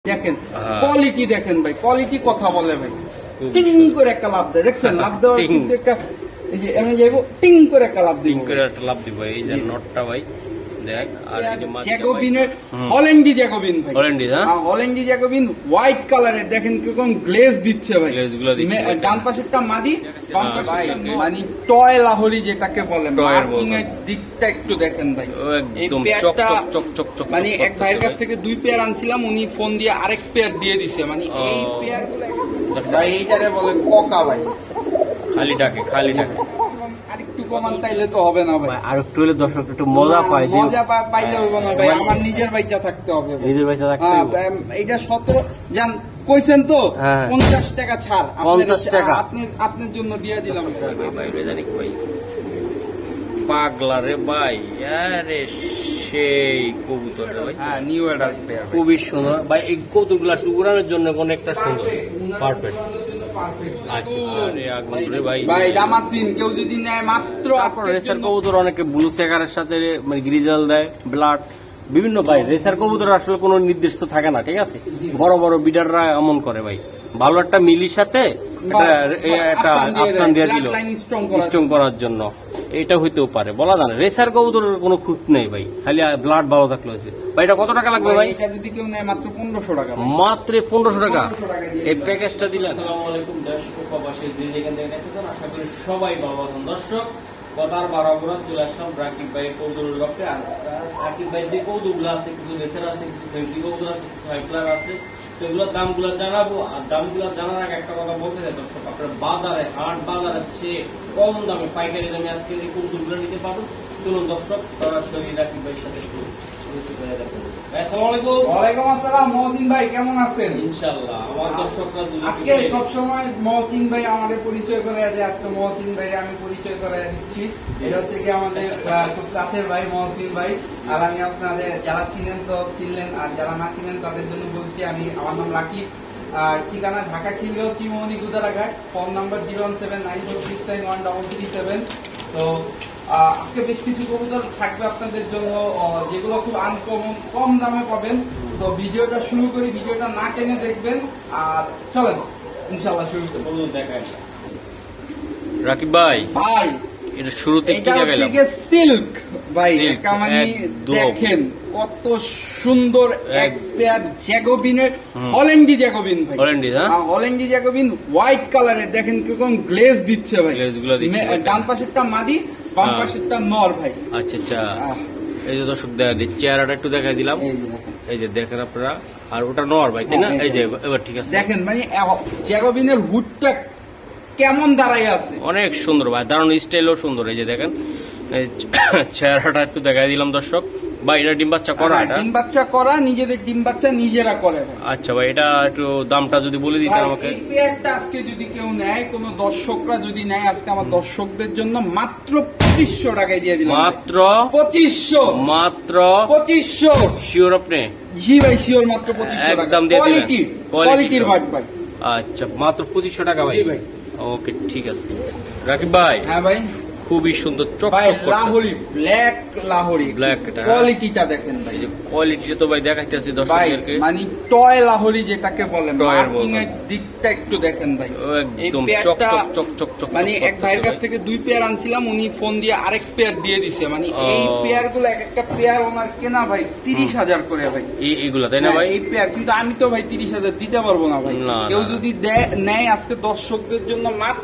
দেখেন কোয়ালিটি, দেখেন ভাই কোয়ালিটি কথা বলে ভাই, টিং করে একটা লাভ দেয়, দেখছেন লাভ দেওয়ার কিন্তু একটা এই যে আমি যাইবো টিং করে একটা লাভ দিব, টিং করে একটা লাভ দিব। এই যে নটটা ভাই দেখ, আর এই যে জ্যাকোবিনের হল্যান্ডি জ্যাকোবিন ভাই, হল্যান্ডি না হল্যান্ডি জ্যাকোবিন হোয়াইট কালারের, দেখেন কিরকম গ্লেজ দিচ্ছে ভাই, গ্লেজগুলো দিচ্ছে। ডান পাশেরটা মাদি, বাম পাশে মানে টয় লাহোরি যেটাকে বলেন, মার্কিং এর দিকটা একটু দেখেন ভাই, একদম চক চক চক চক। মানে এক ভাইয়ের কাছ থেকে 2 পেয়ার আনছিলাম, উনি ফোন দিয়ে আরেক পেয়ার দিয়ে দিছে, মানে এই পেয়ার ভাই এইটারে বলে কোকা ভাই, খালি ডাকে খালি ডাকে। আরেকটু কমান তাইলে তো হবে না ভাই, আর একটু হলে দর্শক একটু মজা পায়, মজা পাইলে হবে না ভাই, আমার নিজের বাইচা থাকতে হবে, নিজের বাইচা থাকতে হবে। এইটা 17 জান কইছেন তো 50 টাকা ছাড়, 50 টাকা আপনার জন্য দিয়ে দিলাম ভাই। বেজারিক ভাই পাগলা রে ভাই, আরে সেই কবুতর ভাই, হ্যাঁ নিউ অ্যাডাল্ট পেয়ার, খুবই সুন্দর ভাই। এই কবুতরগুলা উড়ানোর জন্য অনেকটা সুন্দর, পারফেক্ট। অনেকে ব্লু চেকারের সাথে মানে গ্রিজেল দেয়, ব্লাড বিভিন্ন ভাই। রেসার কবুতর আসলে কোনো নির্দিষ্ট থাকে না, ঠিক আছে, বড় বড় বিডাররা এমন করে ভাই। ভালো একটা মিলির সাথে একটা আফসান দিয়ে দিল স্ট্রং করার জন্য, এটা হইতেও পারে বলা যায় না। রেসার কবুতরের কোনো খুঁত নেই ভাই, খালি ব্লাড ভালো থাকলে হয়েছে ভাই। এটা কত টাকা লাগবে ভাই? এটা যদি কেউ নেয় মাত্র 1500 টাকা, মাত্র 1500 টাকা এই প্যাকেজটা দিলে। আসসালামু আলাইকুম দর্শক, প্রবাসী যে যেখান থেকে দেখতেছেন, আশা করি সবাই ভালো আছেন। দর্শক কথার বাড়াবো না, চলে আসলাম রাকিব ভাইয়ের কবুতরের গল্পে। আর রাকিব ভাই যে কবুতরগুলো আছে, কিছু রেসার আছে, কিছু ফ্রেন্সি কবুতর আছে, কিছু হাইক্লার আছে, তো এগুলোর দামগুলো জানাবো। আর দামগুলো জানার আগে একটা কথা বলতে চাই দর্শক, আপনার বাজারে হাট বাজারের চেয়ে কম দামে পাইকারি দামে আজকে এই কবুতরগুলো নিতে পারবেন। চলুন দর্শক সরাসরি রাকিব ভাইয়ের সাথে একটু পরিচয় করে আজকে মহসিন ভাই আমি পরিচয় করে দিচ্ছি। এটা হচ্ছে কি আমাদের খুব কাছের ভাই মহসিন ভাই। আর আমি আপনাদের যারা চিনেন তো চিনলেন, আর যারা না চিনেন তাদের জন্য বলছি, আমি আমার নাম রাকিব, ঠিকানা ঢাকা খিলগাঁও ত্রিমোহনী গুদারাঘাট, ফোন নাম্বার 01794693337। তো আজকে বেশ কিছু কবুতর থাকবে আপনাদের জন্য, যেগুলো খুব আনকমন কম দামে পাবেন। তো ভিডিওটা শুরু করি, ভিডিওটা না টেনে দেখবেন, আর চলেন ইনশাআল্লাহ শুরু করি। দেখাই রাকিব ভাই, ভাই এটা শুরুতে কি দেখাইলাম, সিল্ক ভাই, মানে দেখেন কত সুন্দর এক পেয়ার জ্যাকোবিনের হল্যান্ডি জ্যাকোবিন ভাই, হল্যান্ডি জ্যাকোবিন হোয়াইট কালারের, দেখেন কিরকম গ্লেজ দিচ্ছে ভাই, গ্লেজগুলো দিচ্ছে। ডান পাশেরটা মাদি, বাম পাশেরটা নর ভাই। আচ্ছা আচ্ছা, এই যে দর্শক চেহারাটা একটু দেখাই দিলাম, এই যে দেখেন আপনারা, আর ওটা নর ভাই তাই না? এই যে এবার ঠিক আছে, দেখেন মানে জ্যাকোবিনের হুডটা কেমন দাঁড়াই আছে, অনেক সুন্দর ভাই, দারুণ স্টাইলও সুন্দর। এই যে দেখেন চেহারাটা একটু দেখাই দিলাম দর্শক ভাই। এটা ডিম বাচ্চা করা, ডিম বাচ্চা করা, নিজেদের ডিম বাচ্চা নিজেরা করে। আচ্ছা ভাই, এটা একটু দামটা যদি বলে দিতেন আমাকে। এই পেয়ারটা আজকে যদি কেউ নেয়, কোন দর্শকরা যদি নেয়, আজকে আমার দর্শকদের জন্য মাত্র 2500 টাকায় দিয়ে দিলাম, মাত্র 2500, মাত্র 2500। শিওর আপনি? জি ভাই শিওর, মাত্র 2500 টাকা, একদম দিয়ে দিলেন, কোয়ালিটির ভাট ভাই। আচ্ছা মাত্র 2500 টাকা ভাই। ওকে ঠিক আছে রাকিব ভাই। হ্যাঁ ভাই, খুবই সুন্দর চকচক লাহোরি, ব্ল্যাক লাহোরি, ব্ল্যাক কোয়ালিটিটা দেখেন ভাই, কোয়ালিটিটা তো ভাই দেখাইতেছি দর্শকদেরকে, মানে টয় লাহোরি যেটাকে বলেন, মার্কিং এর দিকটা একটু দেখেন ভাই, একদম চকচক চকচক চক। মানে এক ভাইয়ের কাছ থেকে 2 পেয়ার আনছিলাম, উনি ফোন দিয়ে আরেক পেয়ার দিয়ে দিছে, মানে এই পেয়ার গুলো এক একটা পেয়ার ওনার কেনা ভাই 30,000 করে ভাই, এইগুলা তাই না ভাই? এই পেয়ার কিন্তু আমি তো ভাই 30,000 দিতে পারবো না ভাই। কেউ যদি নেয় আজকে দর্শকদের জন্য মাত্র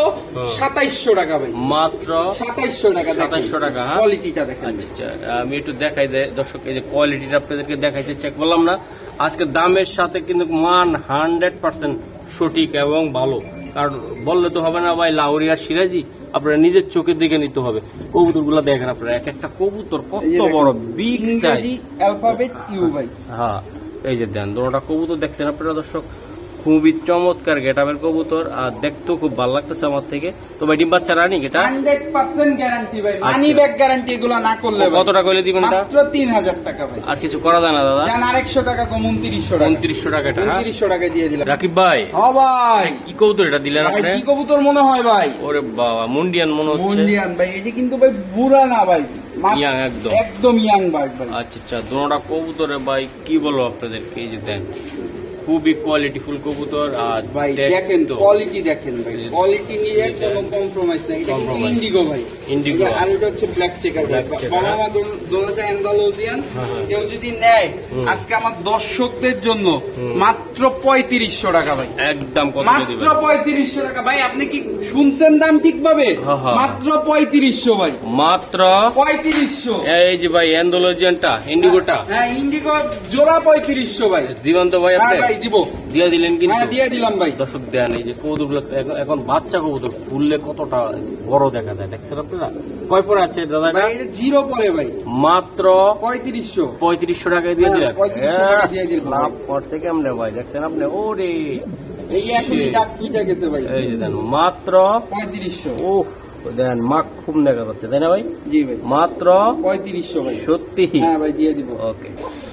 2700 টাকা ভাই, মাত্র 2700 টাকা, 2700 টাকা। কোয়ালিটিটা দেখেন। আচ্ছা আমি একটু দেখাই দেয় দর্শক, এই যে কোয়ালিটিটা আপনাদেরকে দেখাইতে চেক বললাম না, আজকে দামের সাথে কিন্তু মান 100% সঠিক এবং ভালো। কারণ বললে তো হবে না ভাই, লাহোরি আর সিরাজি আপনারা নিজের চোখের দিকে নিতে হবে। কবুতর গুলা দেখেন আপনারা, এক একটা কবুতর কত বড়, বিগ সাইজ, অ্যালফাবেট ইউ ভাই। হ্যাঁ এই যে দেন দুটোটা কবুতর দেখছেন আপনারা দর্শক, খুবই চমৎকার গেটাবের কবুতর, আর দেখতেও খুব ভালো লাগতেছে আমার থেকে। তো ভাই ডিম বাচ্চা রানিং, এটা 100% গ্যারান্টি ভাই, মানি ব্যাক গ্যারান্টি, এগুলো না করলে কত টাকা হইলে দিবেন? এটা মাত্র 3000 টাকা ভাই। আর কিছু করা যায় না দাদা? জান আর 100 টাকা কম, 2900 টাকা, 2900 টাকা, এটা 2900 টাকা দিয়ে দিলাম রাকিব ভাই। হ্যাঁ ভাই, কি কবুতর এটা দিলেন আপনি? কি কবুতর মনে হয় ভাই? ওরে বাবা, মুন্ডিয়ান মনে হচ্ছে। মুন্ডিয়ান ভাই, এটা কিন্তু ভাই বুড়া না ভাই, ইয়াং একদম একদম ইয়াং বার্ড ভাই। আচ্ছা আচ্ছা, দুটোটা কবুতরে ভাই কি বলবো আপনাদেরকে, এই যে দেন খুবই কোয়ালিটিফুল কবুতর। আর ভাই দেখেন কোয়ালিটি, দেখেন ভাই কোয়ালিটি নিয়ে কোনো কম্প্রোমাইজ নাই। এটা কিন্তু ইন্ডিগো ভাই, ইন্ডিগো। আর এটা হচ্ছে ব্ল্যাক চেকার ভাই। বাবা দোলাটা অ্যান্ডালুসিয়ান, কেউ যদি নেয় আজকে আমার দর্শকদের জন্য মাত্র 3500 টাকা ভাই, একদম মাত্র 3500 টাকা ভাই। আপনি কি শুনছেন দাম ঠিকভাবে? মাত্র 3500 ভাই, মাত্র 3500। এই যে ভাই অ্যান্ডালুসিয়ানটা, ইন্ডিগোটা, হ্যাঁ ইন্ডিগো জোড়া 3500 ভাই। দিবেন তো ভাই? ভাই দিব, দিয়ে দিলেন কিন্তু? হ্যাঁ দিয়ে দিলাম ভাই। দর্শক দেন, এই যে কবুতরগুলো এখন বাচ্চা কবুতর ফুললে কতটা বড় দেখা যায়, দেখছেন আপনারা? কয় পরে আছে দাদা? ভাই এটা জিরো পরে ভাই, মাত্র 3500 টাকায় দিয়ে দিলেন। 3500 টাকা দিয়ে দিলাম। লাভ করছে কেমনে ভাই, দেখছেন আপনি? ওরে এই এখনই ডাক ফুটে গেছে ভাই। এই যে দেন মাত্র 3500। ওহ দেন মাখ খুব দেখা যাচ্ছে, তাই না ভাই? জি ভাই, মাত্র 3500 ভাই। সত্যি? হ্যাঁ ভাই দিয়ে দিব। ওকে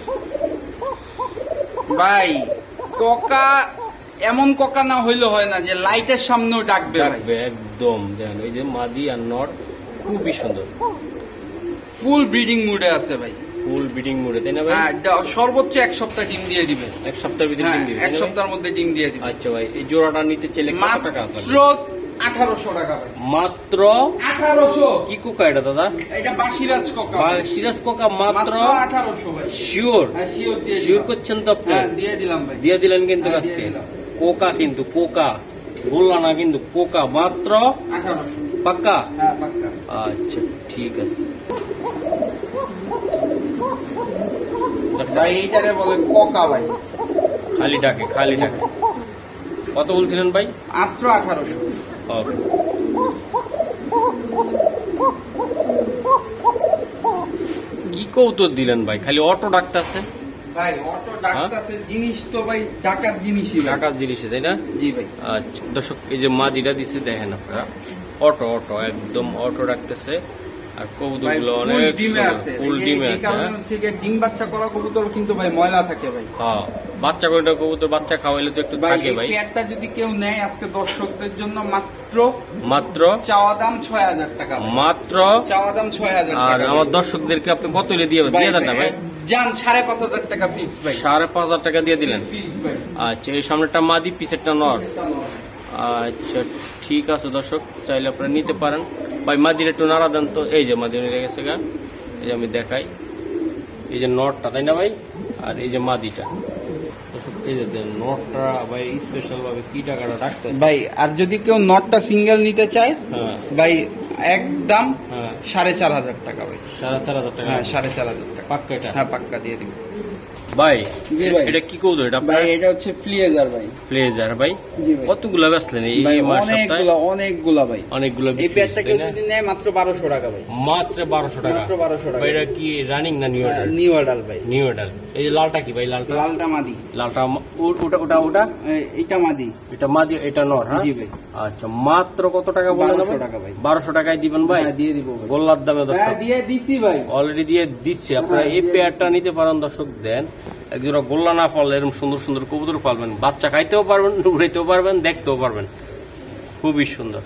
ভাই কোকা এমন কোকা না হইলে হয় না যে লাইটের সামনেও ডাকবে ভাই। একদম দেন, ওই যে মাদি আর নট খুবই সুন্দর, ফুল ব্রিডিং মুডে আছে ভাই, ফুল ব্রিডিং মোডে, তাই না ভাই? হ্যাঁ সর্বোচ্চ 1 সপ্তাহ ডিম দিয়ে দিবে। 1 সপ্তাহের ভিতরে ডিম দিবে? 1 সপ্তাহের মধ্যে ডিম দিয়ে দিবে। আচ্ছা ভাই, এই জোড়াটা নিতে চাইলে কত টাকা? মাত্র 1800 টাকা ভাই, মাত্র 1800। কি কোকা এটা দাদা? এটা বাসিরাজ কোকা, সিরাজ কোকা, মাত্র 1800 ভাই। শিওর? হ্যাঁ শিওর দিয়ে দিলাম। শিওর করছেন তো আপনি? হ্যাঁ দিয়ে দিলাম ভাই, দিয়ে দিলেন কিন্তু হ্যাঁ, আজকে। দিয়ে দিলাম। কোকা কিন্তু, কোকা বললা না কিন্তু, কোকা মাত্র 1800। পাক্কা? হ্যাঁ পাক্কা। আচ্ছা ঠিক আছে ভাই এইটারে বলে কোকা ভাই, খালি ডাকে, খালি ডাকে। কত বলছিলেন ভাই? মাত্র 1800। ওকে, কি কৌতুক দিলেন ভাই, খালি অটো ডাকতেছে ভাই। অটো ডাকতেছে জিনিস তো ভাই ডাকার জিনিসই, টাকার জিনিসে, তাই না? জি ভাই। আচ্ছা দর্শক, এই যে মাদিটা দিছে দেখেন আপনারা, অটো অটো একদম অটো ডাকতেছে। আর কবুতর গুলো অনেক ডিমে আছে, ফুল ডিমে এই আছে। কারণে হচ্ছে যে ডিম বাচ্চা করা কবুতর কিন্তু ভাই ময়লা থাকে ভাই। হ্যাঁ, বাচ্চা করে কবুতর বাচ্চা খাওয়াইলে তো একটু ভাই থাকে এই ভাই। পেয়ারটা যদি কেউ নেয় আজকে দর্শকদের জন্য মাত্র চাওয়া দাম 6000 টাকা, মাত্র চাওয়া দাম 6000 আর টাকা। আমার দর্শকদেরকে আপনি কত দিয়ে দিয়ে দেন না ভাই? জান 5500 টাকা ফিক্স ভাই, 5500 টাকা দিয়ে দিলেন। ফিক্স ভাই। আচ্ছা, এই সামনেটা মাদি, পিছেরটা নর। আচ্ছা ঠিক আছে দর্শক, চাইলে আপনারা নিতে পারেন ভাই। মাদির একটু নাড়া দেন তো। এই যে মাদি নিয়ে গেছে গা, এই যে আমি দেখাই, এই যে নটটা, তাই না ভাই? আর এই যে মাদিটা দর্শক, এই যে নটটা ভাই স্পেশাল ভাবে কি টাকাটা রাখতে ভাই। আর যদি কেউ নটটা সিঙ্গেল নিতে চায় হ্যাঁ ভাই একদম হ্যাঁ 4500 টাকা ভাই, 4500 টাকা। হ্যাঁ 4500 টাকা পাক্কা এটা? হ্যাঁ পাক্কা দিয়ে দিব ভাই। জি ভাই। এটা কি কৌতো এটা ভাই? এটা হচ্ছে ফ্লেজার ভাই। ফ্লেজার ভাই? জি ভাই। কতগুলা বেচলেন এই ভাই মাস সপ্তাহে? অনেকগুলা ভাই, অনেকগুলো। এই পেয়ারটা কেউ যদি নেয় মাত্র 1200 টাকা ভাই, মাত্র 1200 টাকা। মাত্র 1200 টাকা। ভাই এটা কি রানিং না নিউ অর্ডার? নিউ অর্ডার ভাই, নিউ অর্ডার। এই যে লালটা কি ভাই? লালটা? লালটা মাদি। লালটা ওটা ওটা ওটা এটা মাদি, এটা মাদি, এটা নর। হ্যাঁ জি ভাই। আচ্ছা, মাত্র কত টাকা বলেন? 1200 টাকা ভাই। 1200 টাকায় দিবেন ভাই? হ্যাঁ দিয়ে দিব ভাই, গোল্লার দামে দর্শক, হ্যাঁ দিয়ে দিছি ভাই, অলরেডি দিয়ে দিচ্ছে। আপনারা এই পেয়ারটা নিতে পারেন দর্শক। দেন একজোড়া গোল্লা না পারলে এরকম সুন্দর সুন্দর কবুতর পালবেন, বাচ্চা খাইতেও পারবেন, উড়াইতেও পারবেন, দেখতেও পারবেন, খুবই সুন্দর।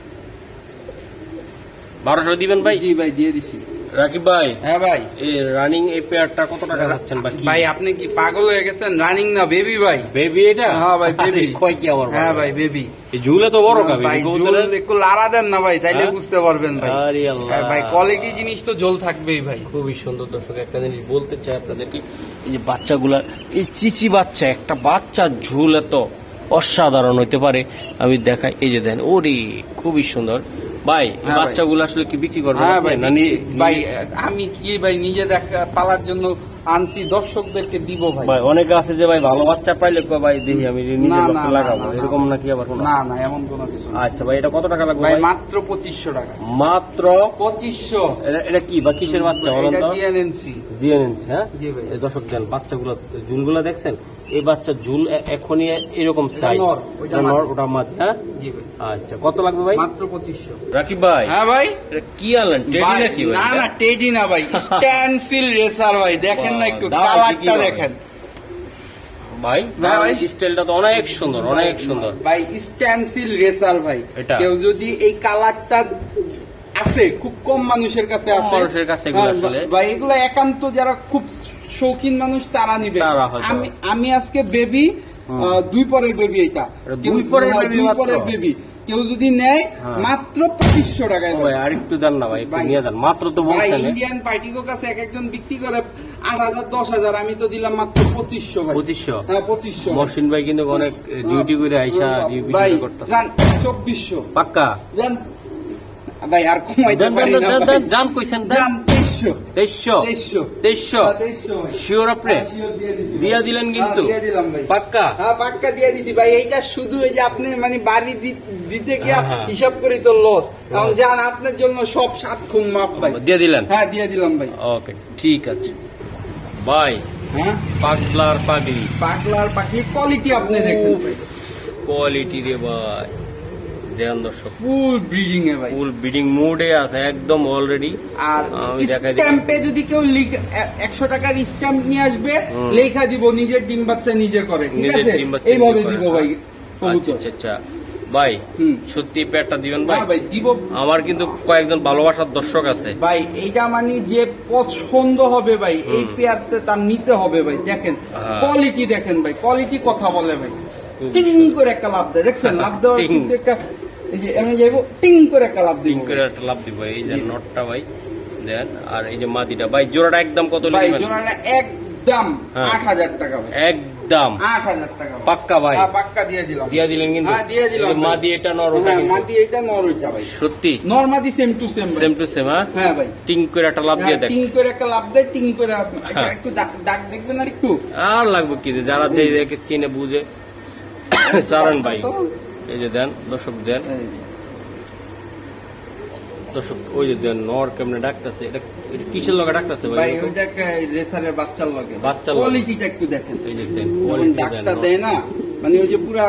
1200 দিবেন ভাই? জি ভাই দিয়ে দিছি। রাকিব ভাই, হ্যাঁ ভাই, এই রানিং এই পেয়ারটা কত টাকা যাচ্ছেন বা কি? ভাই আপনি কি পাগল হয়ে গেছেন? রানিং না বেবি ভাই। বেবি এটা? হ্যাঁ ভাই বেবি। কয় কি আমার? হ্যাঁ ভাই বেবি। এই ঝুলে তো বড় কাবি ভাই কবুতরের। ঝোল একটু লাড়া দেন না ভাই, তাইলে হ্যাঁ? বুঝতে পারবেন ভাই। আরে আল্লাহ। হ্যাঁ ভাই কোয়ালিটি জিনিস তো ঝোল থাকবেই ভাই। খুবই সুন্দর দর্শক, একটা জিনিস বলতে চাই আপনাদেরকে, এই যে বাচ্চাগুলা, এই চিচি বাচ্চা, একটা বাচ্চা ঝুল এত অসাধারণ হইতে পারে আমি দেখাই। এই যে দেন, ওরে খুবই সুন্দর ভাই। এই হ্যাঁ বাচ্চাগুলো আসলে কি বিক্রি করবেন? হ্যাঁ ভাই না ভাই আমি কি ভাই নিজে পালার জন্য আনছি, দর্শকদেরকে দিব ভাই। ভাই অনেকে আছে যে ভাই ভালো বাচ্চা পাইলে কয় ভাই দেখি আমি নিজে না, লক্ষ্যে না, লাগাবো, না, না, এরকম না। নাকি আবার কোনো? না না এমন কোনো কিছু না। আচ্ছা ভাই, এটা কত টাকা লাগবে ভাই ভাই? মাত্র 2500 টাকা। মাত্র 2500। এটা কি বা কিসের বাচ্চা বলেন এটা তো? জিএনএনসি। জিএনএনসি, হ্যাঁ। জি ভাই। এই দর্শক দেন, বাচ্চাগুলো ঝুলগুলো দেখছেন? এই বাচ্চা ঝুল এখনই এরকম সাইজ, নর, ওইটা নর, মাদি। ওটা মাদি। হ্যাঁ জি ভাই। আচ্ছা, কত লাগবে ভাই? মাত্র 2500। রাকিব ভাই, হ্যাঁ ভাই। এটা কি আনলেন? টেডি ভাই, নাকি ভাই? না না টেডি না ভাই, স্ট্যান্সিল রেসার ভাই। দেখেন না একটু দাম আছে কি কালারটা ভাই? দেখেন ভাই হ্যাঁ ভাই। স্টাইলটা তো অনেক সুন্দর, অনেক সুন্দর ভাই স্ট্যান্সিল রেসার ভাই। এটা? কেউ যদি এই কালারটা আছে, খুব কম মানুষের কাছে আছে। মানুষের কাছে এগুলো আসলে ভাই এগুলো একান্ত যারা খুব শৌখিন মানুষ তারা নিবে। আমি আজকে বেবি 2 পরের বেবি, এটা 2 পরের বেবি কেউ যদি নেয় মাত্র 2500 টাকায়। ভাই আরেকটু দেন না ভাই, একটু নিয়ে দেন, মাত্র তো বলছেন। ইন্ডিয়ান পার্টিকো কাছে এক একজন বিক্রি করে 8000 10000, আমি তো দিলাম মাত্র 2500 ভাই। 2500? হ্যাঁ 2500। মহসিন ভাই কিন্তু অনেক ডিউটি করে আইসা ভাই করতেছে। জান 2400 পাক্কা জান ভাই, আর কমাইতে পারি না ভাই। জান কইছেন জান 2300 শিওর আপনি দিয়া দিলেন কিন্তু? দিয়ে দিলাম ভাই, পাক্কা? হ্যাঁ পাক্কা দিয়ে দিছি ভাই। এইটা শুধু এই যে আপনি মানে বাড়ি দিতে গিয়ে হিসাব করি তো লস, কারণ জান আপনার জন্য সব 7 খুন মাপ ভাই। দিয়ে দিলেন? হ্যাঁ দিয়ে দিলাম ভাই। ওকে ঠিক আছে ভাই। হ্যাঁ পাগলার পাগলি, পাগলার পাখি কোয়ালিটি আপনি দেখেন ভাই, কোয়ালিটি রে ভাই। দেন দর্শক, ফুল ব্রিডিং এ ভাই, ফুল ব্রিডিং মোডে আছে একদম অলরেডি। আর স্ট্যাম্পে যদি কেউ 100 টাকার স্ট্যাম্প নিয়ে আসবে, লেখা দিব নিজের ডিম বাচ্চা নিজে করে, ঠিক আছে? এইভাবে দিব ভাই। আচ্ছা আচ্ছা ভাই, সত্যি পেয়ারটা দিবেন ভাই? ভাই দিব। আমার কিন্তু কয়েকজন ভালোবাসার দর্শক আছে ভাই, এইটা মানে যে পছন্দ হবে ভাই এই পেয়ারটা তার নিতে হবে ভাই। দেখেন কোয়ালিটি, দেখেন ভাই কোয়ালিটি কথা বলে ভাই। টিং করে একটা লাভ দেয়, দেখছেন? লাভ দেওয়ার কিন্তু একটা, এই যে আমি যাইবো টিং করে একটা লাভ দিব, টিং করে একটা লাভ দিব। এই যে নটটা ভাই দেন, আর এই যে মাদিটা ভাই জোড়াটা একদম কত ভাই? নেবেন? জোড়াটা একদম 8000 টাকা ভাই, একদম 8000 টাকা পাক্কা ভাই। পাক্কা দিয়ে দিলাম, দিয়ে দিলেন কিন্তু? হ্যাঁ দিয়ে দিলাম। মাদি এটা নর, ওটা কিন্তু মাদি এটা নর, ওইটা ভাই সত্যি নর মাদি same to same, same to same. হ্যাঁ ভাই, টিং করে একটা লাভ দিয়ে দেখ, টিং করে একটা লাভ দেয়, টিং করে একটু ডাক দেখবেন আর একটু। আর লাগবে কি, যারা দেখে চিনে বুঝে সারন ভাই। এই যে দেন দর্শক, দেন দর্শক, ওই যে দেন নর কেমনে ডাকতেছে। এটা কিসের লগে ডাকতেছে ভাই? ওইটা রেসারের বাচ্চার লগে, বাচ্চার কোয়ালিটিটা একটু দেখেন। এই যে দেন ডাকটা দেয় না, মানে ওই যে পুরা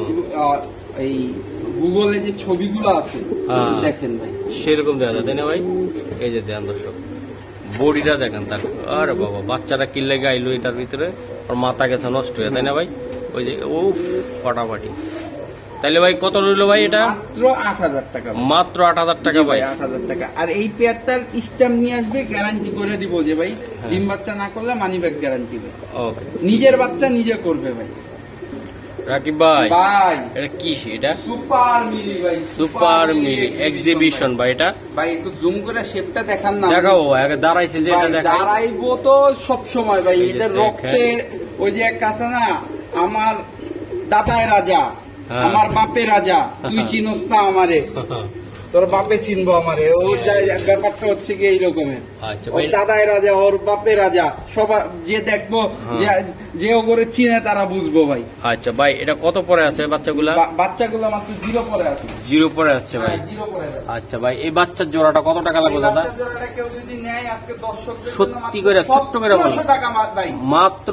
এই গুগলে যে ছবিগুলো আছে দেখেন ভাই, সেরকম দেখা যায়, তাই না ভাই? এই যে দেন দর্শক, বডিটা দেখেন তার। আরে বাবা, বাচ্চাটা কিনলে গাইলো এটার ভিতরে, ওর মাথা গেছে নষ্ট হয়ে, তাই না ভাই? ওই যে ও ফাটাফাটি। তাহলে ভাই কত রইল ভাই? এটা মাত্র 8000 টাকা, মাত্র 8000 টাকা ভাই, 8000 টাকা। আর এই পেয়ারটার স্ট্যাম্প নিয়ে আসবে, গ্যারান্টি করে দিব যে ভাই ডিম বাচ্চা না করলে মানি ব্যাক গ্যারান্টি দেবে। ওকে, নিজের বাচ্চা নিজে করবে ভাই। রাকিব ভাই, ভাই এটা কি? এটা সুপার মিলি ভাই, সুপার মিলি এক্সিবিশন ভাই। এটা ভাই একটু জুম করে শেপটা দেখান না? দেখাও, দাঁড়াইছে যে এটা দেখাই। দাঁড়াইবো তো সব সময় ভাই, এটা রক্তের ওই যে এক আছে না, আমার দাদায় রাজা আমার বাপে রাজা, তুই চিনস না আমারে, তোর বাপে চিনবো আমারে। ওর ব্যাপারটা হচ্ছে কি এইরকমের। ওর দাদায় রাজা, ওর বাপে রাজা, সবাই যে দেখবো যে ওগরে চিনে তারা বুঝবো ভাই। আচ্ছা ভাই, এটা কত পরে আছে বাচ্চাগুলা? বাচ্চাগুলো মাত্র 0 পরে আছে। 0 পরে আছে ভাই? 0 পরে আছে। আচ্ছা ভাই, এই বাচ্চার জোড়াটা কত টাকা লাগবে দাদা? বাচ্চার জোড়াটা কেউ যদি নেয় আজকে দর্শকদের জন্য সত্যি করে ছোট্ট করে বলো, 700 টাকা ভাই, মাত্র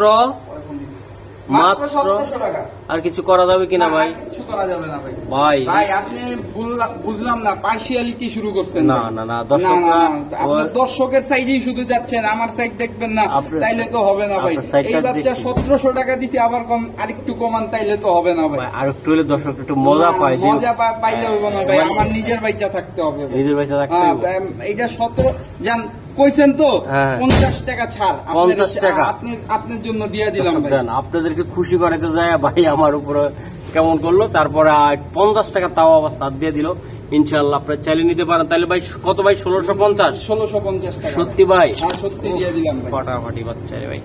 মাত্র 700 টাকা। আর কিছু করা যাবে কিনা ভাই? কিছু করা যাবে না ভাই। ভাই ভাই আপনি বুঝলাম না, পার্সিয়ালিটি শুরু করছেন। না না না, দর্শক আপনার দর্শকের সাইডেই শুধু যাচ্ছেন, আমার সাইড দেখবেন না, তাইলে তো হবে না ভাই। এই বাচ্চা 1700 টাকা দিতে আবার কম, আরেকটু কমান, তাইলে তো হবে না ভাই। আর একটু হলে দর্শক একটু মজা পায়, মজা পাইলে হবে না ভাই, আমার নিজের বাচ্চা থাকতে হবে, নিজের বাচ্চা থাকতে হবে। এইটা 17 জান কইছেন তো, 50 টাকা ছাড়, 50 টাকা আপনার জন্য দিয়ে দিলাম ভাই। আপনাদেরকে খুশি করাতে যায় ভাই, আমার উপরে কেমন করলো, তারপরে 50 টাকা তাও আবার সাথ দিয়ে দিল। ইনশাআল্লাহ আপনারা চাইলে নিতে পারেন। তাহলে ভাই কত ভাই? 1650? 1650 টাকা। সত্যি ভাই? সত্যি দিয়ে দিলাম ভাই। ফাটাফাটি বাচ্চা রে ভাই।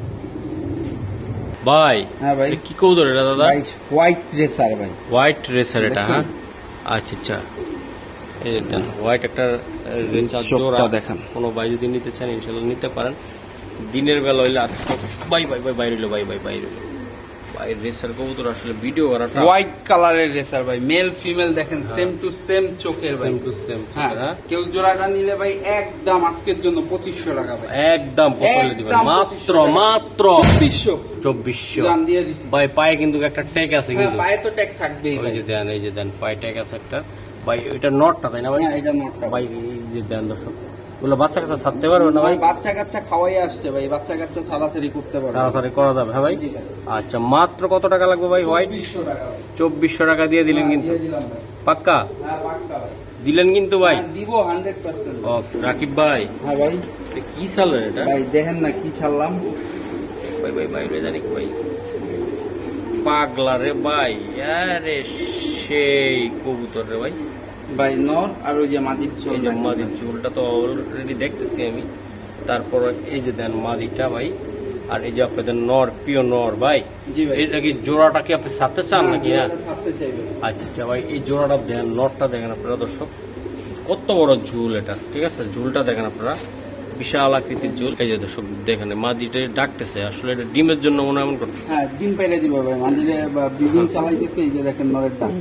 ভাই হ্যাঁ ভাই, কি কৌদর এটা দাদা? হোয়াইট রেসার ভাই, হোয়াইট রেসার এটা। হ্যাঁ আচ্ছা আচ্ছা, এই দেন হোয়াইট একটা রেসার জোড়া দেখেন। কোনো ভাই যদি নিতে চান ইনশাআল্লাহ নিতে পারেন। দিনের বেলা হইলে আর ভাই ভাই ভাই বাইরে হইলো, ভাই ভাই বাইরে হইলো ভাই। রেসার কবুতর আসলে ভিডিও করাটা, হোয়াইট কালারের রেসার ভাই, মেল ফিমেল দেখেন সেম টু সেম চোখের ভাই, সেম টু সেম। হ্যাঁ, কেউ জোড়াটা নিলে ভাই একদম আজকের জন্য 2500 টাকা ভাই, একদম পছন্দ দিবেন, মাত্র মাত্র 2400 জান দিয়ে দিছি ভাই। পায়ে কিন্তু একটা ট্যাগ আছে, কিন্তু পায়ে তো ট্যাগ থাকবেই ওই যে দেন, এই যে দেন পায়ে ট্যাগ আছে একটা ভাই। এটা নটটা তাই না ভাই? হ্যাঁ এটা নটটা ভাই। এই যে দেন দর্শক, ওগুলো বাচ্চা কাচ্চা ছাড়তে পারবে না ভাই? বাচ্চা কাচ্চা খাওয়াই আসছে ভাই, বাচ্চা কাচ্চা ছাড়াছাড়ি করতে পারবে, তাড়াতাড়ি করা যাবে। হ্যাঁ ভাই। আচ্ছা, মাত্র কত টাকা লাগবে ভাই? হোয়াইট 2400 টাকা দিয়ে দিলেন কিন্তু? পাক্কা? দিলেন কিন্তু ভাই। দিব 100%। ও রাকিব ভাই, হ্যাঁ ভাই। এটা কি ছাড়লেন এটা ভাই দেখেন না কি ছাড়লাম ভাই ভাই ভাই জানি ভাই, পাগলা রে ভাই, আরে সেই কবুতর রে ভাই। ভাই নর আর ওই যে মাদির চোল, এই যে মাদির চুলটা তো অলরেডি দেখতেছি আমি। তারপর এই যে দেন মাদিটা ভাই, আর এই যে আপনাদের নর, প্রিয় নর ভাই। জি ভাই। এটা কি জোড়াটা কি আপনি সাথে চান নাকি? হ্যাঁ ছাড়তে চাইবে। আচ্ছা আচ্ছা ভাই, এই জোড়াটা দেন, নরটা দেখেন আপনারা দর্শক, কত বড় ঝুল এটা, ঠিক আছে? ঝুলটা দেখেন আপনারা, বিশাল আকৃতির ঝুল। এই যে দর্শক দেখেন মাদিটা ডাকতেছে, আসলে এটা ডিমের জন্য মনে হয় এমন করতেছে। হ্যাঁ ডিম পেড়ে দিবে ভাই, মাদিরে ব্রিডিং চালাইতেছে। এই যে দেখেন নরের ডাক।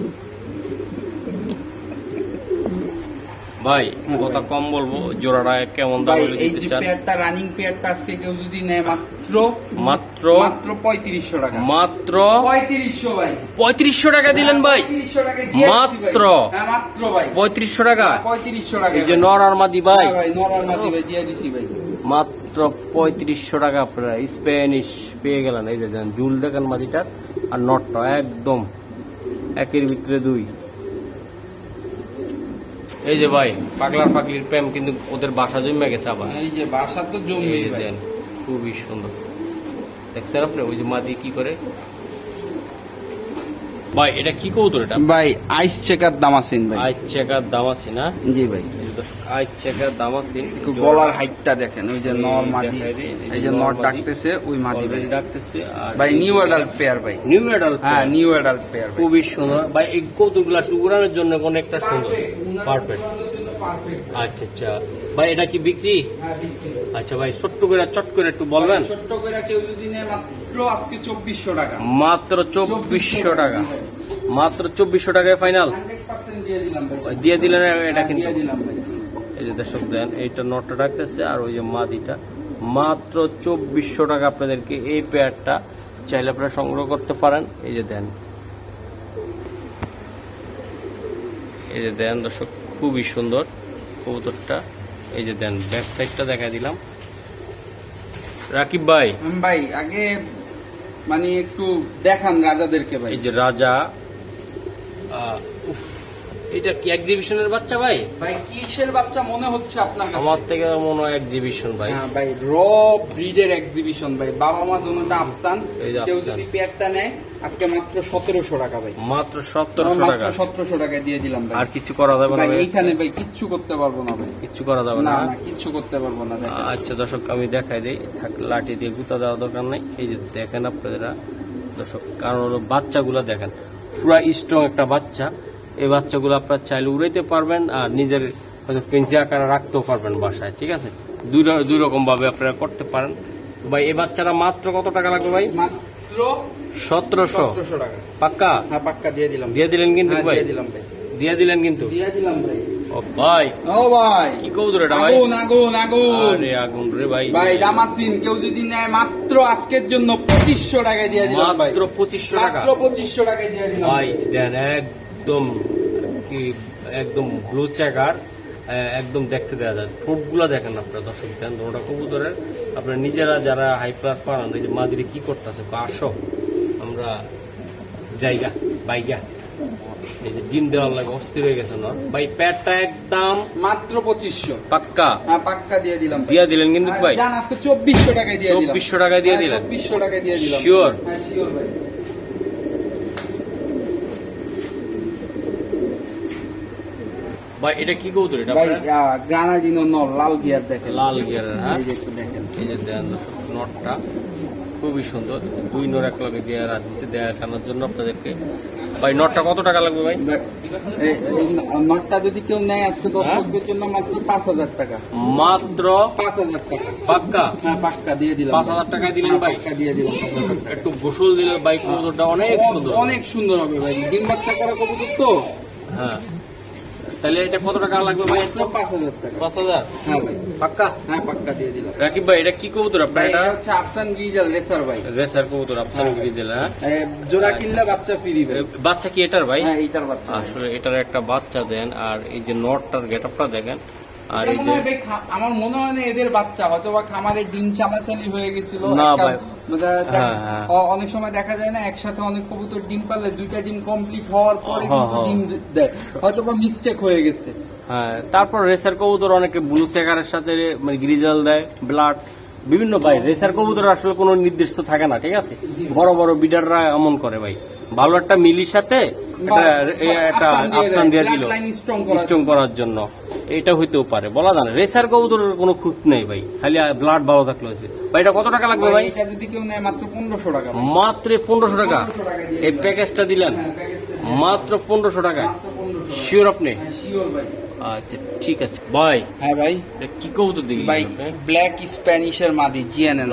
ভাই কথা কম বলবো, জোড়াটা কেমন দাম ভাই হলে এই দিতে যে চান? পেয়ারটা, রানিং পেয়ারটা আজকে কেউ যদি নেয় মাত্র মাত্র মাত্র 3500 টাকা। মাত্র 3500 ভাই। 3500 টাকা দিলেন ভাই? 3500 টাকা দিয়ে দিছি ভাই। মাত্র? হ্যাঁ মাত্র ভাই 3500 টাকা? 3500 টাকা। এই যে নর আর মাদি ভাই, হ্যাঁ ভাই নর আর মাদি ভাই দিয়ে দিছি ভাই। মাত্র 3500 টাকা আপনারা স্প্যানিশ পেয়ে গেলেন। এই যে দেন ঝুল দেখেন মাদিটার, আর নটটা একদম একের ভিতরে দুই। এই যে ভাই পাগলার পাগলির প্রেম কিন্তু ওদের বাসা জমে গেছে আবার। এই যে বাসা তো এই জমবে যে ভাই। দেন খুবই সুন্দর, দেখছেন আপনি ওই যে মাদি কি করে ভাই? এটা কি কবুতর এটা ভাই আইস চেকার দামাসিন ভাই। Ice checker damascene? না জি ভাই। Ice checker damascene. একটু গলার হাইটটা দেখেন, ওই যে নর মাদি, এই যে নর ডাকতেছে ওই মাদি ভাই। ডাকতেছে আর ভাই নিউ অ্যাডাল্ট পেয়ার ভাই। New adult. হ্যাঁ নিউ অ্যাডাল্ট পেয়ার ভাই। খুবই সুন্দর ভাই, এই কৌতুকগুলা উড়ানোর জন্য অনেকটা সুন্দর, পারফেক্ট। আচ্ছা আচ্ছা ভাই, এটা কি বিক্রি? হ্যাঁ বিক্রি। আচ্ছা ভাই ছোট্ট করে চট করে একটু বলবেন। ছোট্ট করে কেউ যদি নেয় মাত্র আজকে 2400 টাকা। মাত্র 2400 টাকা, মাত্র 2400 টাকায় ফাইনাল 100% দিয়ে দিলাম ভাই। দিয়ে দিলেন এটা কিন্তু। দিয়ে দিলাম ভাই। এই যে দর্শক দেন, এইটা নটটা রাখতেছে আর ওই যে মাদিটা, মাত্র 2400 টাকা আপনাদেরকে এই পেয়ারটা চাইলে আপনারা সংগ্রহ করতে পারেন। এই যে দেন, এই যে দেন দর্শক খুবই সুন্দর কবুতরটা। এই যে দেন ব্যাক সাইডটা দেখা দিলাম। রাকিব ভাই ভাই আগে মানে একটু দেখান রাজাদেরকে ভাই। এই যে রাজা, উফ, এটা কি এক্সিবিশনের বাচ্চা ভাই? ভাই কিসের বাচ্চা মনে হচ্ছে আপনার কাছে? আমার থেকে মনে হয় এক্সিবিশন ভাই। হ্যাঁ ভাই র ব্রিডের এক্সিবিশন ভাই, বাবা মা দুটোটা আফসান। এই যে কেউ আফসান। যদি পেয়ারটা নেয় আজকে মাত্র 1700 টাকা ভাই। মাত্র 1700 মাত্র টাকা। 1700 টাকা দিয়ে দিলাম ভাই। আর কিছু করা যাবে না ভাই ভাই? এইখানে ভাই কিচ্ছু করতে পারবো না ভাই। কিচ্ছু করা যাবে না না? না কিচ্ছু করতে পারবো না দেখেন। আচ্ছা দর্শক আমি দেখাই দিই, লাঠি দিয়ে গুতা দেওয়ার দরকার নাই। এই যে দেখেন আপনারা দর্শক, কারণ হলো বাচ্চাগুলো দেখেন পুরা স্ট্রং একটা বাচ্চা। এই বাচ্চাগুলো আপনারা চাইলে উড়াইতে পারবেন আর নিজের পেন্সি আকারে রাখতেও পারবেন বাসায়, ঠিক আছে? দুই রকম ভাবে আপনারা করতে পারেন। তো ভাই এই বাচ্চারা মাত্র কত টাকা লাগবে ভাই? মাত্র 1700 টাকা। পাক্কা? হ্যাঁ পাক্কা দিয়ে দিলাম। দিয়ে দিলেন কিন্তু হ্যাঁ, ভাই? দিয়ে দিলাম ভাই। দিয়ে দিলেন কিন্তু? দিয়ে দিলাম ভাই। ও ভাই ও ভাই কি কবুতর এটা ভাই? আগুন আগুন আগুন। আরে আগুন রে ভাই। ভাই দামাসিন কেউ যদি নেয় মাত্র আজকের জন্য 2500 টাকায় দিয়ে দিলাম ভাই। মাত্র 2500 টাকা? মাত্র 2500 টাকায় দিয়ে দিলাম ভাই দেন একদম কি একদম ব্লু চেকার, একদম দেখতে দেওয়া যায়। ঠোঁটগুলা দেখেন আপনারা দর্শক, দেন দুটোটা কবুতরের। আপনারা নিজেরা যারা হাইপার পান, এই যে মাদিরে কি করতেছে, আসো আমরা জায়গা বাইগা, এই যে ডিম দেওয়ার লাগে অস্থির হয়ে গেছে না ভাই। প্যাডটা একদম মাত্র 2500 পাক্কা? হ্যাঁ পাক্কা দিয়ে দিলাম ভাই। দিয়ে দিলেন কিন্তু ভাই? জান আজকে 2400 টাকায় দিয়ে দিলাম। 2400 টাকায় দিয়ে দিলেন? 2400 টাকায় দিয়ে দিলাম। শিওর? হ্যাঁ শিওর ভাই। ভাই এটা কি কবুতর এটা ভাই আপনার? গ্রানাডিনো নর, লাল গিয়ার দেখেন। লাল গিয়ারের, হ্যাঁ? এই যে একটু দেখেন। এই যে দেন দর্শক নটটা খুবই সুন্দর, দুই নর এক লগে দিয়ে রাত দিচ্ছে দেখানোর জন্য আপনাদেরকে। ভাই নটটা কত টাকা লাগবে ভাই? এই নটটা যদি কেউ নেয় আজকে দর্শকদের জন্য মাত্র 5000 টাকা। মাত্র 5000 টাকা পাক্কা? হ্যাঁ পাক্কা দিয়ে দিলাম। 5000 টাকায় দিলেন ভাই? পাক্কা দিয়ে দিলাম। একটু গোসল দিলে বাইক কবুতরটা অনেক সুন্দর, অনেক সুন্দর হবে ভাই। ডিম বাচ্চা করা কবুতর তো। হ্যাঁ তাহলে এটা কত টাকা লাগবে ভাই? মাত্র 5000 টাকা। 5000 হ্যাঁ ভাই পাক্কা? হ্যাঁ পাক্কা দিয়ে দিলাম। রাকিব ভাই এটা কি কবুতর আপনার? ভাই এটা এটা হচ্ছে আফসান গ্রিজাল রেসার ভাই। রেসার কবুতর আপনার গ্রিজেল, হ্যাঁ? জোড়া কিনলে বাচ্চা ফ্রি ভাই। বাচ্চা কি এটার ভাই? হ্যাঁ এইটার বাচ্চা। আসলে এটার একটা বাচ্চা দেন, আর এই যে নটটার গেটআপটা দেখেন আর এটা এই মনে যে হয় ভাই আমার মনে হয় না এদের বাচ্চা হয়তো বা খামারে ডিম চালাচালি হয়ে গেছিল না একটা, ভাই। হ্যাঁ। অনেক সময় দেখা যায় না একসাথে অনেক কবুতর ডিম পারলে দুইটা ডিম কমপ্লিট হওয়ার পরে হ্যাঁ, কিন্তু হ্যাঁ। ডিম দেয়, হয়তো বা মিস্টেক হয়ে গেছে। হ্যাঁ, তারপর রেসার কবুতর অনেকে ব্লু চেকারের সাথে মানে গ্রিজাল দেয়, ব্লাড বিভিন্ন ভাই। রেসার কবুতর আসলে কোনো নির্দিষ্ট থাকে না, ঠিক আছে। বড় বড় বিডাররা এমন করে ভাই, ভালো একটা মিলির সাথে একটা আফসান দিয়ে দিল স্ট্রং করার জন্য, এটা হইতেও পারে, বলা যায় না। রেসার কবুতরের কোনো খুঁত নেই ভাই, খালি ব্লাড ভালো থাকলে হয়েছে। ভাই এটা কত টাকা লাগবে ভাই? এটা যদি কেউ নেয় মাত্র 1500 টাকা। মাত্র 1500 টাকা 1500 এই প্যাকেজটা দিলেন? হ্যাঁ, প্যাকেজটা মাত্র 1500 টাকা? মাত্র 1500। শিওর আপনি? হ্যাঁ, শিওর ভাই। আচ্ছা ঠিক আছে ভাই। হ্যাঁ ভাই। এটা কি কবুতর দিকে ভাই ব্ল্যাক স্প্যানিশের মাদি জিএনএল।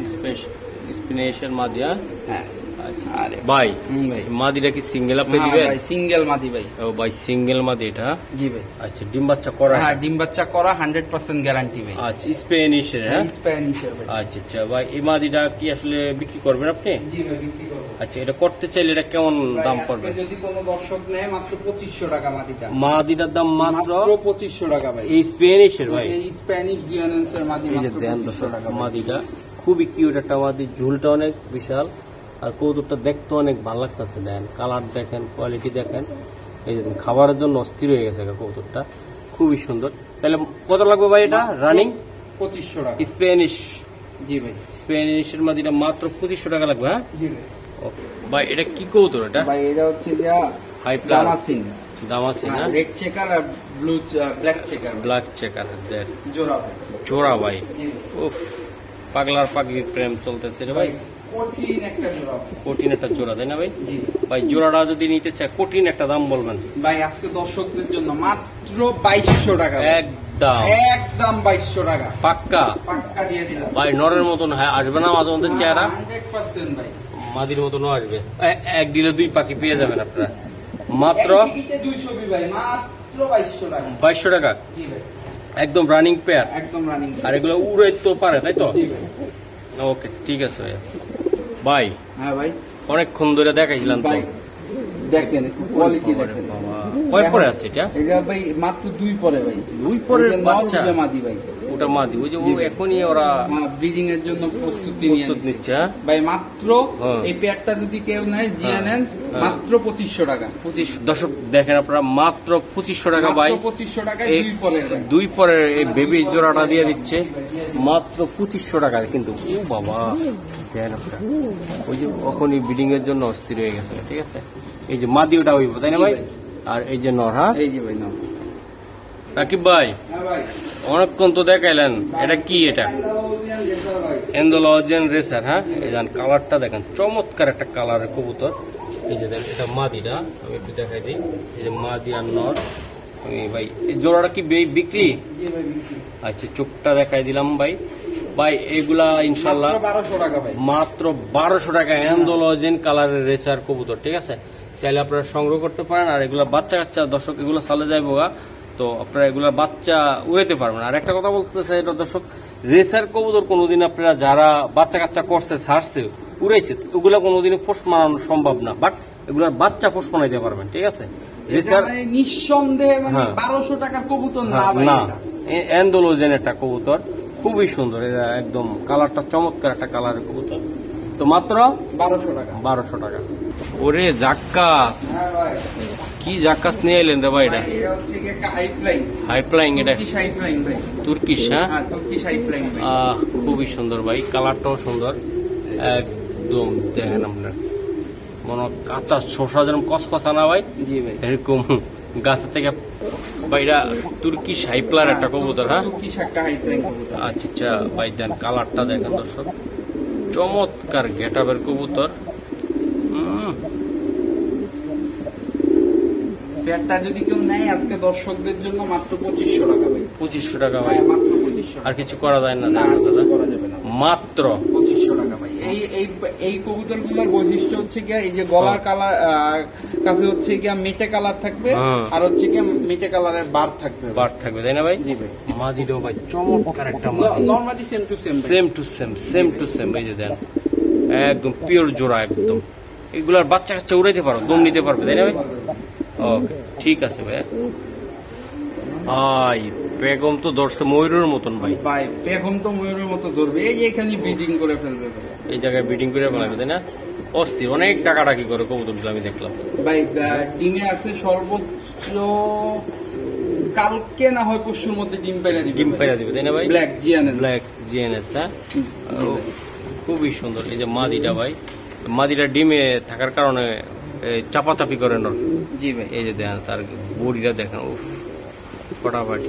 স্পিনেশন মাদিয়া। হ্যাঁ আচ্ছা আরে ভাই, ভাই মাদিটা কি সিঙ্গেল আপনি হ্যাঁ দিবেন? ভাই সিঙ্গেল মাদি ভাই। ও ভাই সিঙ্গেল মাদি এটা? জি ভাই। আচ্ছা ডিম বাচ্চা করা? হ্যাঁ ডিম বাচ্চা করা 100% গ্যারান্টি ভাই। আচ্ছা স্পেনিশের? হ্যাঁ স্প্যানিশের ভাই। আচ্ছা আচ্ছা ভাই, এই মাদিটা কি আসলে বিক্রি করবেন আপনি? জি ভাই বিক্রি করব। আচ্ছা এটা করতে চাইলে এটা কেমন দাম ভাই, পড়বে? আজকে যদি কোনো দর্শক নেয় মাত্র 2500 টাকা মাদিটা। মাদিটার দাম মাত্র 2500 টাকা ভাই। এই স্পেনিশের ভাই? এই স্প্যানিশ জিএনএল এর মাদি এই যে মাত্র দেন 2500 টাকা ভাই। মাদিটা খুবই কিউট একটা মাদি, ঝুলটা অনেক বিশাল, আর কৌতুকটা দেখতে অনেক ভালো লাগতেছে। দেন কালার দেখেন, কোয়ালিটি দেখেন, এই যে খাবারের জন্য অস্থির হয়ে গেছে কৌতুকটা, খুবই সুন্দর। তাহলে কত লাগবে ভাই এটা রানিং? 2500 টাকা। স্পেনিশ? জি ভাই। স্পেনিশের মাদিটা মাত্র 2500 টাকা লাগবে? হ্যাঁ জি ভাই। ওকে ভাই, এটা কি কৌতুক? এটা ভাই এটা হচ্ছে গিয়া হাই প্লাস দামাসিন। দামাসিন? হ্যাঁ রেড চেকার আর ব্ল্যাক চেকার ব্ল্যাক চেকার জোড়া ভাই। জোড়া ভাই। জি ভাই। উফ, পাগলার পাগলির প্রেম চলতেছে রে ভাই। কঠিন একটা জোড়া ভাই। কঠিন একটা জোড়া, তাই না ভাই? জি ভাই জোড়াটা যদি নিতে চায় কঠিন একটা দাম বলবেন? ভাই আজকে দর্শকদের জন্য মাত্র 2200 টাকা ভাই। একদম একদম 2200 টাকা পাক্কা পাক্কা দিয়ে দিলাম ভাই। নরের মতন হ্যাঁ আসবে না মাঝে মধ্যে চেহারা? 100% ভাই। মাদির মতনও আসবে। এক দিলে দুই পাখি পেয়ে যাবেন আপনারা মাত্র এক টিকিটে 200 ভাই, মাত্র 2200 টাকা। 2200 টাকা জি ভাই। একদম রানিং পেয়ার। একদম রানিং। আর এগুলো উড়ে তো পারে, তাই তো? জি ভাই। ওকে ঠিক আছে ভাই। ভাই হ্যাঁ ভাই। অনেকক্ষণ ধরে দেখাইছিলাম তো। ভাই দেখেন একটু কোয়ালিটি দেখেন। বাবা, কয় পরে আছে এটা? এটা ভাই মাত্র 2 পরে ভাই। 2 পরের এই যে বাচ্চা? নর, ওই যে মাদি ভাই। ওটা মাদি, ওই যে ও জি ভাই। এখনই ওরা হ্যাঁ ব্রিডিং এর জন্য প্রস্তুতি প্রস্তুত নিচ্ছে। হ্যাঁ? ভাই মাত্র হ্যাঁ। এই পেয়ারটা যদি কেউ নেয় জিএনএস হ্যাঁ। মাত্র 2500 টাকা। 25 দর্শক দেখেন আপনারা মাত্র 2500 টাকা ভাই। মাত্র 2500 টাকায় এই 2 পরের ভাই। 2 পরের এই বেবি জোড়াটা দিয়ে দিচ্ছে মাত্র 2500 টাকায়। কিন্তু ও বাবা দেখেন আপনারা, ওই যে ওখনই ব্রিডিং এর জন্য অস্থির হয়ে গেছে, ঠিক আছে। এই যে মাদি ওটা হইব, তাই না ভাই? জি ভাই। আর এই যে নর। হ্যাঁ এই যে ভাই নাও। রাকিব ভাই হ্যাঁ ভাই। অনেকক্ষণ তো দেখাইলেন, এটা কি? এটা এন্ডোলজেন রেসার। হ্যাঁ এই যান কালারটা দেখেন, চমৎকার একটা কালারের কবুতর। এই যে দেখেন এটা মাদিটা, আমি একটু দেখাই দিই। এই যে মাদি আর নর। আমি ভাই এই জোড়াটা কি বিক্রি? জি ভাই বিক্রি। আচ্ছা চোখটা দেখাই দিলাম ভাই। ভাই এগুলা ইনশাল্লাহ মাত্র 1200 টাকা ভাই। মাত্র 1200 টাকা এন্ডোলজেন কালারের রেসার কবুতর, ঠিক আছে। চাইলে আপনারা সংগ্রহ করতে পারেন। আর এগুলা বাচ্চা কাচ্চা দর্শক এগুলো সালে যাইব গা, তো আপনারা এগুলা বাচ্চা উড়াইতে পারবেন। আর একটা কথা বলতে চাই এটা দর্শক, রেসার কবুতর কোনোদিন আপনারা যারা বাচ্চা কাচ্চা করছে, ছাড়ছে, উড়াইছে, ওগুলা কোনোদিন পোষ মানানো সম্ভব না, বাট এগুলার বাচ্চা পোষ মানাইতে পারবেন, ঠিক আছে। রেসার মানে নিঃসন্দেহে মানে হ্যাঁ। 1200 টাকার কবুতর না ভাই না, এটা। এন্ডোলজেন একটা কবুতর, খুবই সুন্দর। এটা একদম কালারটা চমৎকার একটা কালারের কবুতর। তো মাত্র 1200 টাকা। 1200 টাকা। ওরে জাক্কাস, হ্যাঁ ভাই। কি জাক্কাস নিয়ে এলেন রে ভাই? এটা ভাই, এটা হচ্ছে গিয়ে হাই ফ্লাইং। High flying? এটা তুর্কিশ হাই ফ্লাইং ভাই। তুর্কিশ? হ্যাঁ হ্যাঁ তুর্কিশ হাই ফ্লাইং ভাই। খুবই সুন্দর ভাই, কালারটাও সুন্দর একদম। দেখেন আপনার মনে হয় কাঁচা শসা যেরকম কসকসা না ভাই, জি ভাই। এরকম গাছের থেকে ভাই। এটা তুর্কিশ হাইপ্লার একটা কবুতর। হ্যাঁ তুর্কিশ একটা হাই ফ্লাইং কবুতর। আচ্ছা আচ্ছা ভাই দেন কালারটা দেখেন দর্শক, চমৎকার গেটআপের কবুতর। পেয়ারটা যদি কেউ নেয় আজকে দর্শকদের জন্য মাত্র 2500 টাকা ভাই। 2500 টাকা ভাই। হ্যাঁ, মাত্র 2500 আর কিছু করা যায় না? না, আর কিছু করা যাবে না। মাত্র 2500 টাকা ভাই। এই কবুতর গুলোর বৈশিষ্ট্য হচ্ছে গিয়া এই যে গলার কালার কাছে হচ্ছে গিয়া মেটে কালার থাকবে, হ্যাঁ। আর হচ্ছে গিয়া মেটে কালারের বার থাকবে। বার থাকবে, তাই না ভাই? জি ভাই। মাদিরও ভাই চমৎকার একটা মাদি, normally same to same. Same to same, same to same. এই যে দেন একদম পিওর জোড়া একদম। এগুলার বাচ্চা কাচ্চা উড়াইতে পারো, দম নিতে পারবে, তাই না ভাই? ওকে ঠিক আছে ভাই। ভাই বেগম তো ধরছে ময়ূরের মতন ভাই। ভাই এখন তো ময়ূরের মতো ধরবে, এই যে এখানে ব্রিডিং করে ফেলবে ভাই। এই জায়গায় ব্রিডিং করে ফেলাবে তাই না? অস্থির, অনেক টাকাটাকি করে কবুতরগুলো আমি দেখলাম ভাই। ডিমে আছে সর্বোচ্চ কালকে না হয় পরশুর মধ্যে ডিম পাইরা দিবে। ডিম পাইরা দিবে তাই না ভাই? Black GNS. ব্ল্যাক জিএনএস, হ্যাঁ খুবই সুন্দর। এই যে মাদিটা ভাই, মাদিটা ডিমে থাকার কারণে চাপাচাপি করে নর। জি ভাই। এই যে দেখেন তার বডিটা দেখেন, উফ ফটাফাটি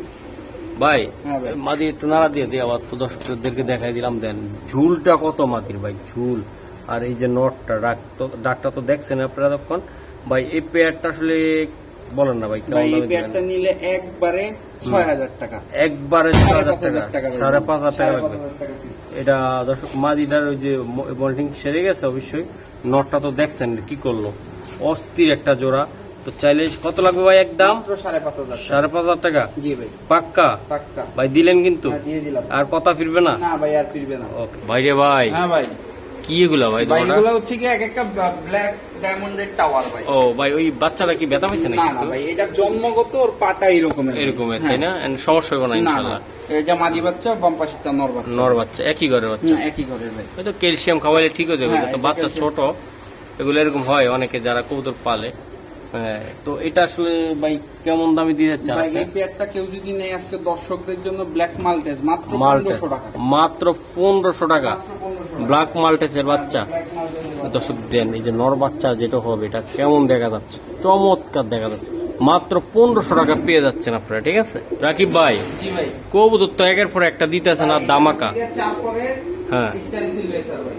ভাই। হ্যাঁ ভাই। মাদি একটু নাড়া দিয়ে দিয়ে আবার তো দর্শকদেরকে দেখাই দিলাম। দেন ঝুলটা কত মাদির ভাই, ঝুল। আর এই যে নটটা ডাকটা তো দেখছেন আপনারা তখন ভাই। এই পেয়ারটা আসলে বলেন না ভাই কেমন ভাই এই দামে পেয়ারটা দিবেন? নিলে একবারে 6000 টাকা। একবারে 6000 টাকা, 5500 টাকা লাগবে। 5500 টাকা। এটা দর্শক মাদিটার ওই যে মল্টিং সেরে গেছে অবশ্যই। নটটা তো দেখছেন কি করলো, অস্থির একটা জোড়া। তো চাইলে কত লাগবে ভাই? একদম মাত্র 5500 টাকা। 5500 টাকা। জি ভাই। পাক্কা পাক্কা ভাই দিলেন কিন্তু? হ্যাঁ, দিয়ে দিলাম। আর কথা ফিরবে না? না ভাই আর ফিরবে না। ওকে ভাই রে ভাই, হ্যাঁ ভাই। কি এগুলা ভাই? ভাই তোমারটা? এগুলো হচ্ছে কি এক একটা ব্ল্যাক ডায়মন্ডের টাওয়ার ভাই। ও ভাই, ওই বাচ্চাটা কি ব্যথা পাইছে না নাকি? না ভাই, এটা জন্মগত ওর পাটা এরকম এরকমের তাই না? And সমস্যা হবে না না না, ইনশাআল্লাহ? এই যে মাদি বাচ্চা, বাম পাশেরটা নর বাচ্চা। নর বাচ্চা একই ঘরের বাচ্চা? না, একই ঘরের ভাই। হয়তো ক্যালসিয়াম খাওয়াইলে ঠিক হয়ে যাবে। হ্যাঁ, তো এটা বাচ্চা calcium। ছোট, এগুলো এরকম হয় অনেকে যারা কবুতর পালে। হ্যাঁ, তো এটা আসলে ভাই কেমন দামে দিয়ে যাচ্ছে ভাই এই পেয়ারটা কেউ যদি নেয় আজকে দর্শকদের জন্য ব্ল্যাক মাল্টেজ মাত্র মাল্টেস? 1500 টাকা। মাত্র 1500 টাকা মাত্র 1500 টাকা। ব্ল্যাক মাল্টেসের বাচ্চা। Black Maltese. দর্শক দেন এই যে নর বাচ্চা যেটা হবে, এটা কেমন দেখা যাচ্ছে, চমৎকার দেখা যাচ্ছে। মাত্র 1500 টাকা পেয়ে যাচ্ছেন আপনারা, ঠিক আছে রাকিব ভাই? জি ভাই। কবুতর তো একের পর একটা দিতেছেন আর দামাকা। এটা চাপ করে হ্যাঁ। স্টেনসিল লেসার ভাই।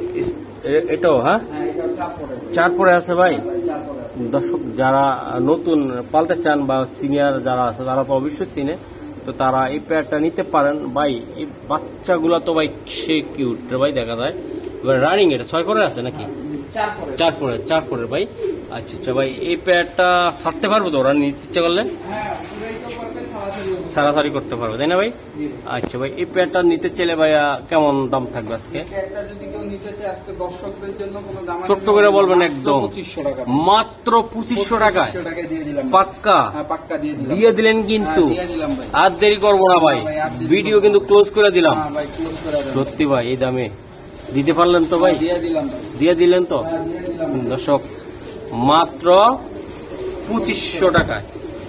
এটাও হ্যাঁ হ্যাঁ, এটা চাপ করে। 4 পরে আছে ভাই। ভাই চাপ করে। দর্শক যারা নতুন পালতে চান বা সিনিয়র যারা আছে তারা তো অবশ্যই চিনে, তো তারা এই পেয়ারটা নিতে পারেন ভাই। এই বাচ্চাগুলা তো ভাই সে কিউট রে ভাই, দেখা যায়। এবার রানিং এটা 6 করে আছে নাকি? চাপ করে। 4 পরে ভাই। আচ্ছা আচ্ছা ভাই, এই পেয়ারটা ছাড়তে পারবো তো ওরা নিতে ইচ্ছা করলে? হ্যাঁ, পুরাই তো করবে, সরাসরি হবে। সারাসারি করতে পারবে তাই না ভাই? জি ভাই। আচ্ছা ভাই, এই পেয়ারটা নিতে চাইলে ভাইয়া কেমন দাম থাকবে আজকে? একটা যদি কেউ নিতে চায় আজকে দর্শকদের জন্য কোনো দাম ছোট্ট করে বলবেন একদম। 2500 টাকা। মাত্র 2500 টাকায় 2500 টাকায় দিয়ে দিলাম। পাক্কা হ্যাঁ, পাক্কা দিয়ে দিলাম। দিয়ে দিলেন কিন্তু। হ্যাঁ, দিয়ে দিলাম ভাই। আর দেরি করবো না ভাই, ভাই, আর দেরি ভিডিও কিন্তু ক্লোজ করে দিলাম। হ্যাঁ ভাই, ক্লোজ করে দেন। সত্যি ভাই এই দামে দিতে পারলেন তো ভাই? দিয়ে দিলাম ভাই। দিয়ে দিলেন তো হ্যাঁ, দিয়ে দিলাম। দর্শক, মাত্র 2500 টাকায়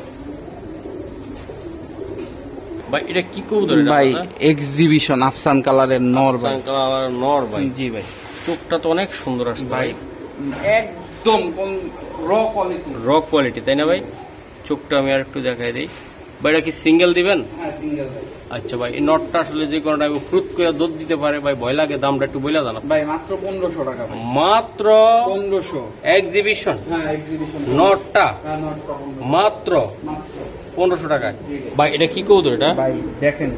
ভাই। এটা কি কবুতর এটা? ভাই এক্সিবিশন আফসান কালারের নর ভাই। নর ভাই, জি ভাই। চোখটা তো অনেক সুন্দর আসছে ভাই ভাই, একদম র কোয়ালিটি। র কোয়ালিটি তাই না ভাই? চোখটা আমি আর একটু দেখাই দিই ভাই। এটা কি সিঙ্গেল দিবেন? হ্যাঁ, সিঙ্গেল ভাই। আচ্ছা ভাই, এই নটটা আসলে যে কোনো টাইমে ফ্রুট করে দুধ দিতে পারে ভাই, ভয় লাগে। দামটা একটু বলে জানা। ভাই মাত্র 1500 টাকা ভাই। মাত্র 1500। এক্সিবিশন হ্যাঁ, এক্সিবিশন। নটটা হ্যাঁ, নটটা 1500। মাত্র মাত্র 1500 টাকায় ভাই। এটা কি কবুতর এটা? ভাই দেখেন।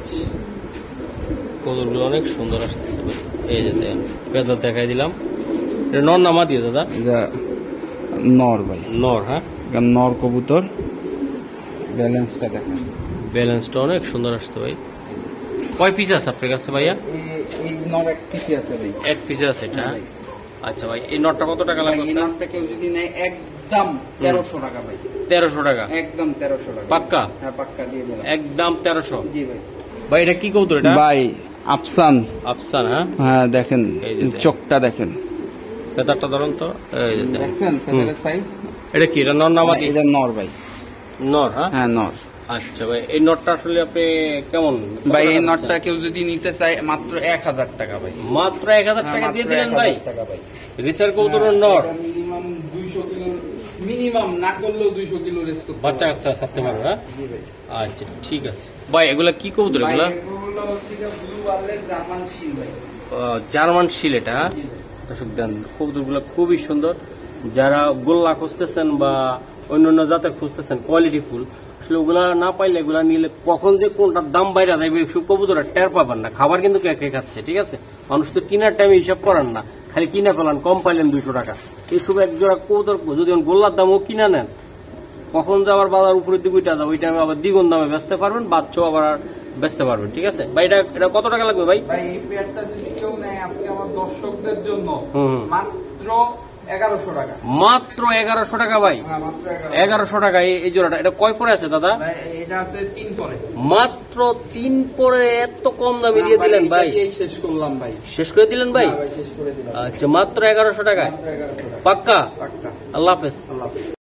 কবুতরগুলো অনেক সুন্দর আসতেছে ভাই। এই যে দেখেন, পেঁদা দেখাই দিলাম। এটা নর নামা দিয়ে দাদা? এটা নর ভাই। নর, হ্যাঁ এটা নর কবুতর। ব্যালেন্সটা দেখেন। ব্যালেন্সটা অনেক সুন্দর আসছে ভাই। কয় পিস আছে আপনার কাছে ভাইয়া? এই নর এক পিসি আছে ভাই। এক পিস আছে এটা? হ্যাঁ ভাই। আচ্ছা ভাই, এই নটটা কত টাকা ভাই, লাগবে এই আপনার? নটটা কেউ যদি নেয় একদম 1300 টাকা ভাই। 1300 টাকা একদম 1300 টাকা। পাক্কা? হ্যাঁ, পাক্কা দিয়ে দিলাম। একদম 1300। জি ভাই। ভাই এটা কি কবুতর এটা? ভাই আফসান। আফসান, হ্যাঁ হ্যাঁ দেখেন, এই যে দেখেন। চোখটা দেখেন। ফেদারটা ধরুন তো। এই যে দেখেন। দেখছেন ফেদারের সাইজ? এটা কি, এটা নর নামা? এটা নর ভাই। নর, হ্যাঁ হ্যাঁ, নর। আচ্ছা ভাই, এই নটটা আসলে আপনি কেমন? কত ভাই টাকা এই দিচ্ছেন? নটটা কেউ যদি নিতে চায় মাত্র 1000 টাকা ভাই। মাত্র 1000 টাকা হ্যাঁ, দিয়ে মাত্র দিলেন 1000 ভাই? টাকা ভাই। রিসার কবুতরের নর, মিনিমাম 200 কিলো, মিনিমাম না করলেও 200 কিলো রেস করতে বাচ্চা পারবে। কাচ্চা ছাড়তে পারবে, হ্যাঁ জি ভাই। আচ্ছা ঠিক আছে ভাই। এগুলা কি কবুতর ভাই এগুলা? এগুলো হচ্ছে কি ব্লু ওয়ারলেস জার্মান শিল ভাই। জার্মান শিল এটা, হ্যাঁ জি ভাই। দর্শক দেন, কবুতরগুলো খুবই সুন্দর। যারা গোল্লা খুঁজতেছেন বা অন্যান্য জাতের খুঁজতেছেন কোয়ালিটি ফুল, আসলে ওগুলা না পাইলে এগুলা নিলে কখন যে কোনটার দাম বাইরে যাবে সব কবুতরা টের পাবেন না। খাবার কিন্তু কে কে খাচ্ছে, ঠিক আছে? মানুষ তো কিনার টাইমে হিসাব করেন না, খালি কিনে ফেলান, কম পাইলেন 200 টাকা। এইসব এক জোড়া কবুতর যদি গোল্লার দামও কিনা নেন, কখন যে আবার বাজার উপরের দিকে উঠে যাবে, ওই টাইমে আবার দ্বিগুণ দামে বেচতে পারবেন, বাচ্চাও আবার বেচতে পারবেন, ঠিক আছে ভাই? এটা কত টাকা লাগবে ভাই? ভাই এই পেয়ারটা যদি কেউ নেয় আজকে আমার দর্শকদের জন্য হুম। মাত্র 1100 টাকা। মাত্র 1100 টাকা ভাই, হ্যাঁ, মাত্র 1100 টাকা এই জোড়াটা। এটা কয় পরে আছে দাদা? ভাই, এটা আছে 3 পরে। মাত্র 3 পরে এত কম দামে দিয়ে দিলেন ভাই? এটা দিয়েই শেষ করলাম ভাই। শেষ করে দিলেন ভাই? হ্যাঁ ভাই, শেষ করে দিলাম। আচ্ছা, মাত্র 1100 টাকায় মাত্র 1100 টাকা। পাক্কা? পাক্কা। আল্লাহ হাফেজ। আল্লাহ হাফেজ।